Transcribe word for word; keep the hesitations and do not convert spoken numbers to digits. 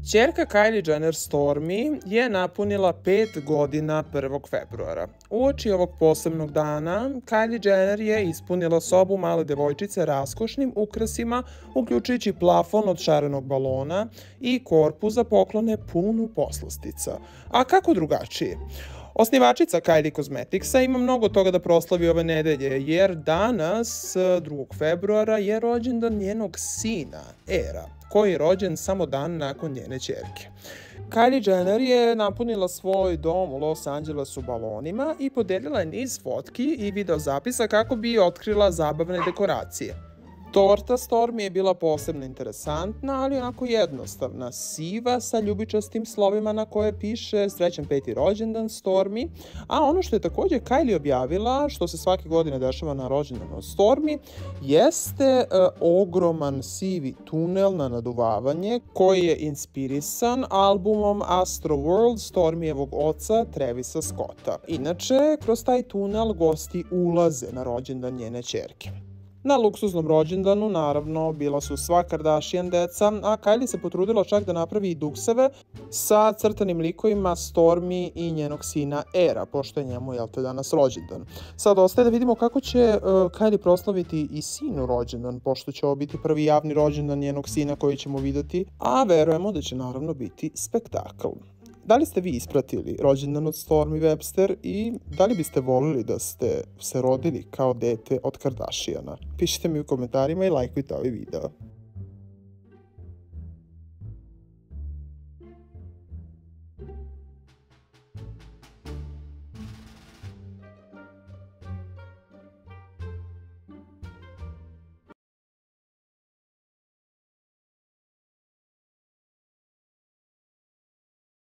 Ćerka Kylie Jenner Stormi je napunila pet godina prvog februara. Uoči ovog posebnog dana, Kylie Jenner je ispunila sobu male devojčice raskošnim ukrasima, uključujući plafon od šarenog balona i korpu za poklone punu poslastica. A kako drugačije? Osnivačica Kylie Cosmeticsa ima mnogo toga da proslavi ove nedelje, jer danas, drugog februara, je rođendan njenog sina, Era, koji je rođen samo dan nakon njene ćerke. Kylie Jenner je napunila svoj dom u Los Angelesu balonima i podelila je niz fotki i videozapisa kako bi otkrila zabavne dekoracije. Torta Stormi je bila posebno interesantna, ali onako jednostavna, siva sa ljubičastim slovima na koje piše srećan peti rođendan Stormi, a ono što je takođe Kylie objavila, što se svake godine dešava na rođendanu Stormi, jeste e, ogroman sivi tunel na naduvavanje koji je inspirisan albumom Astro World Stormijevog oca Travisa Scotta. Inače, kroz taj tunel gosti ulaze na rođendan njene ćerke. Na luksuznom rođendanu, naravno, bila su sva Kardashian deca, a Kylie se potrudila čak da napravi i dukseve sa crtanim likovima Stormi i njenog sina Era, pošto je njemu, jel te, danas rođendan. Sad ostaje da vidimo kako će uh, Kylie proslaviti i sinu rođendan, pošto će ovo biti prvi javni rođendan njenog sina koji ćemo videti, a verujemo da će naravno biti spektakl. Da li ste vi ispratili rođendan od Stormi Webster i da li biste volili da ste se rodili kao dete od Kardashiana? Pišite mi u komentarima i lajkujte ovaj video.